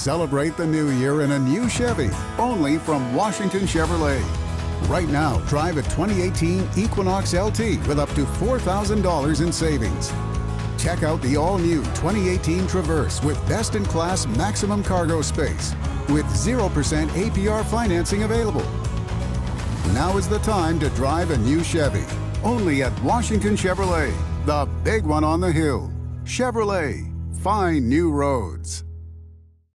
Celebrate the new year in a new Chevy, only from Washington Chevrolet. Right now, drive a 2018 Equinox LT with up to $4,000 in savings. Check out the all-new 2018 Traverse with best-in-class maximum cargo space with 0% APR financing available. Now is the time to drive a new Chevy, only at Washington Chevrolet, the big one on the hill. Chevrolet, find new roads.